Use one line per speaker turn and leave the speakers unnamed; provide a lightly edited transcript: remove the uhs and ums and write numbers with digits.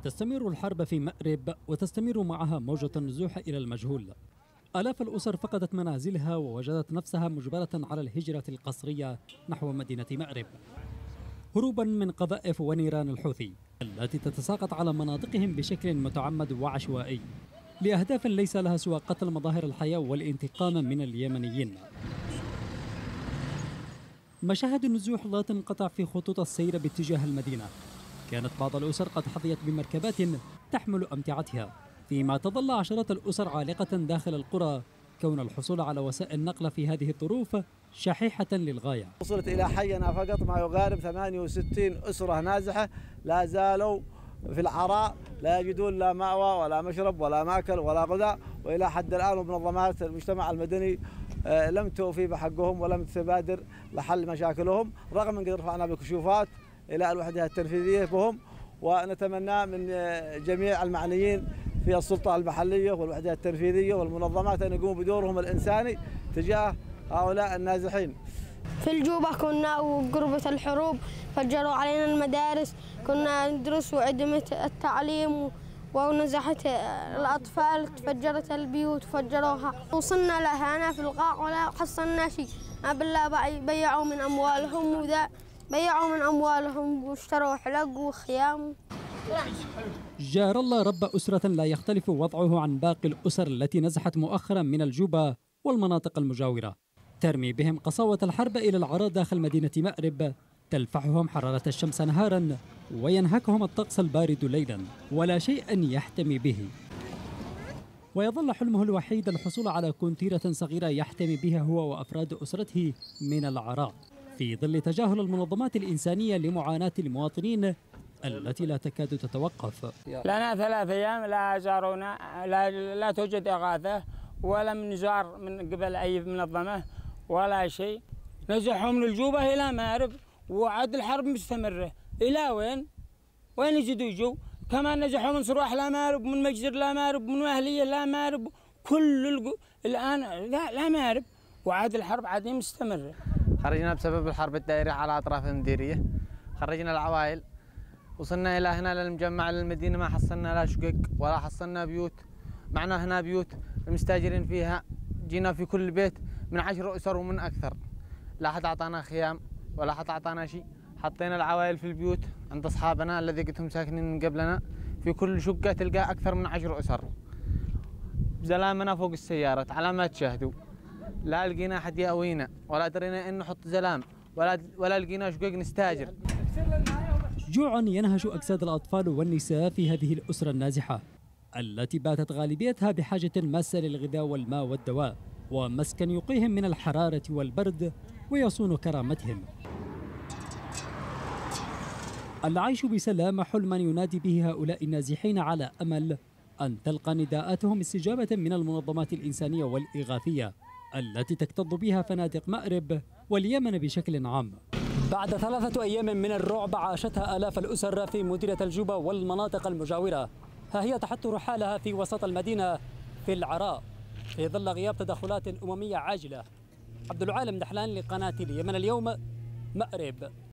تستمر الحرب في مأرب وتستمر معها موجة النزوح إلى المجهول. آلاف الأسر فقدت منازلها ووجدت نفسها مجبرة على الهجرة القسرية نحو مدينة مأرب هروبا من قذائف ونيران الحوثي التي تتساقط على مناطقهم بشكل متعمد وعشوائي لأهداف ليس لها سوى قتل مظاهر الحياة والانتقام من اليمنيين. مشاهد النزوح لا تنقطع في خطوط السير باتجاه المدينة. كانت بعض الأسر قد حظيت بمركبات تحمل أمتعتها، فيما تظل عشرات الأسر عالقة داخل القرى، كون الحصول على وسائل نقل في هذه الظروف شحيحة للغاية.
وصلت إلى حينا فقط ما يقارب 68 أسرة نازحة لا زالوا في العراء، لا يجدون لا مأوى ولا مشرب ولا ماكل ولا غذاء، وإلى حد الآن منظمات المجتمع المدني لم توفي بحقهم ولم تبادر لحل مشاكلهم، رغم أن قد رفعنا بكشوفات إلى الوحدة التنفيذية بهم. ونتمنى من جميع المعنيين في السلطة المحلية والوحدة التنفيذية والمنظمات أن يقوموا بدورهم الإنساني تجاه هؤلاء النازحين.
في الجوبة كنا وقربة الحروب فجروا علينا المدارس، كنا ندرس وعدمة التعليم ونزحت الأطفال، تفجرت البيوت وفجروها. وصلنا لهنا في القاع ولا حصلنا شيء، ما بالله بيعوا من أموالهم وذا، بيعوا من أموالهم واشتروا حلق وخيام.
جار الله رب أسرة لا يختلف وضعه عن باقي الأسر التي نزحت مؤخرا من الجوبة والمناطق المجاورة، ترمي بهم قساوة الحرب إلى العراء داخل مدينة مأرب، تلفحهم حرارة الشمس نهارا وينهكهم الطقس البارد ليلا، ولا شيء يحتمي به. ويظل حلمه الوحيد الحصول على كونتيرة صغيرة يحتمي بها هو وأفراد أسرته من العراء، في ظل تجاهل المنظمات الإنسانية لمعاناة المواطنين التي لا تكاد تتوقف.
لنا 3 أيام لا زارونا، لا توجد إغاثة ولا من زار من قبل أي منظمة ولا شيء. نزحهم من الجوبة إلى مأرب وعد الحرب مستمرة إلى وين؟ وين يجوا؟ كمان نزحوا من صروح لا مأرب، من مجزر لا مأرب، من أهلية لا مأرب، كل الآن لا مأرب، وعد الحرب عاد مستمرة.
خرجنا بسبب الحرب الدائرة على أطراف المديرية، خرجنا العوائل، وصلنا إلى هنا للمجمع للمدينة ما حصلنا لا شقق ولا حصلنا بيوت. معنا هنا بيوت المستاجرين فيها، جينا في كل بيت من 10 أسر ومن أكثر، لا حد أعطانا خيام ولا حد أعطانا شيء. حطينا العوائل في البيوت عند أصحابنا الذي قلتهم ساكنين من قبلنا، في كل شقة تلقى أكثر من 10 أسر. زلامنا فوق السيارات على ما تشاهدوا، لا لقينا أحد يأوينا ولا درينا إن نحط زلام ولا لقينا شقق نستاجر.
جوع ينهش أجساد الأطفال والنساء في هذه الأسرة النازحة التي باتت غالبيتها بحاجة ماسة للغذاء والماء والدواء، ومسكن يقيهم من الحرارة والبرد ويصون كرامتهم. العيش بسلام حلما ينادي به هؤلاء النازحين على أمل أن تلقى نداءاتهم استجابة من المنظمات الإنسانية والإغاثية التي تكتظ بها فنادق مأرب واليمن بشكل عام. بعد 3 أيام من الرعب عاشتها آلاف الأسر في مديرية الجوبة والمناطق المجاورة، ها هي تحط رحالها في وسط المدينة في العراء في ظل غياب تدخلات أممية عاجلة. عبد العالم دحلان لقناة اليمن اليوم، مأرب.